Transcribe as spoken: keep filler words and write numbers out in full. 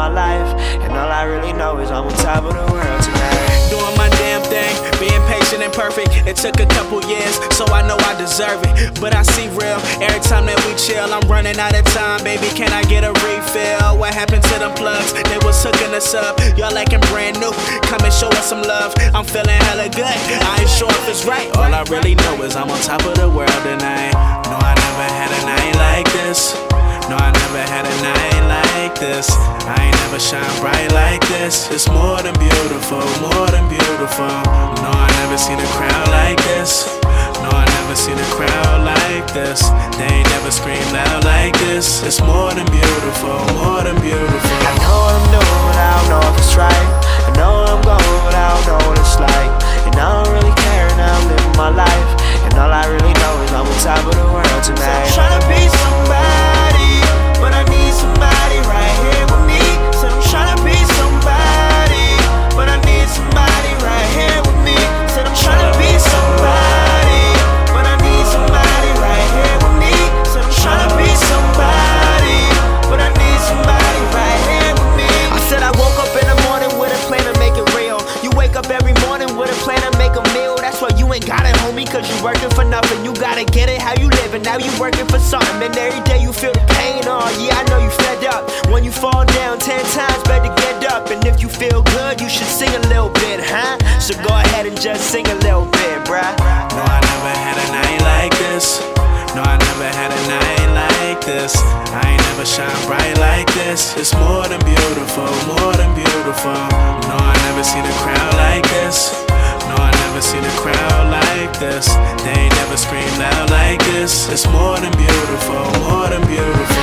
my life, and all I really know is I'm on top of the world tonight. Doing my damn thing, being patient and perfect. It took a couple years, so I know I deserve it. But I see real, every time that we chill, I'm running out of time. Baby, can I get a refill? What happened to them plugs? They was hooking us up, y'all acting brand new. Come and show us some love, I'm feeling hella good. I ain't sure if it's right, all I really know is I'm on top of the world tonight. No, I never had a night like this. No, I never had a night like this. I ain't never shine bright like this. It's more than beautiful, more than beautiful. No, I never seen a crowd like this. No, I never seen a crowd like this. They ain't never screamed loud like this. It's more than beautiful, more than beautiful. I know what I'm doing, but I don't know if it's right. I know where I'm going, but I don't know what it's like. And I don't really care, now I'm living my life. And all I really know is I'm on top of the world tonight. So I'm tryna be somebody, but I need somebody right here with me. Said I'm tryna be somebody, but I need somebody right here with me. Said I'm tryna be somebody, but I need somebody right here with me. Said I'm tryna be somebody, but I need somebody right here with me. I said I woke up in the morning with a plan to make it real. You wake up every morning with a plan to make a meal. That's why you ain't got it, homie, cause you working for nothing. You gotta get it how you living, now you working for something. And every day you feel the pain, oh yeah, I know you fed up. When you fall down ten times, better get up. And if you feel good, you should sing a little bit, huh? So go ahead and just sing a little bit, bruh. No, I never had a night like this. No, I never had a night like this. I ain't never shine bright like this. It's more than beautiful, more than beautiful. No, I never seen a crowd like this. No, I never seen a crowd like this. They ain't never screamed loud like this. It's more than beautiful, more than beautiful.